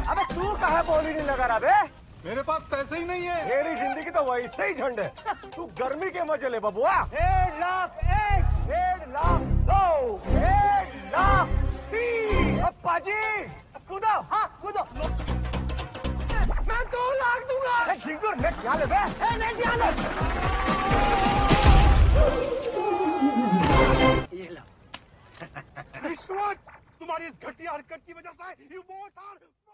अबे तू कहाँ बोली नहीं लगा रहा बे? मेरे पास पैसे ही नहीं है। मेरी जिंदगी तो वैसे ही झंड है। तू गर्मी के मजे ले बबुआ। 1,00,000 1, 1,50,000 2, 1,00,000 3। अप्पा जी कूदो। हाँ कूदो। मैं 2 लाख दूंगा। झिंगुर नेट यहाँ ले बे। नेट यहाँ ले। ये लो। रिश्वत तुम्हारी इस घटिया हरकत की वजह से यू बोथ आर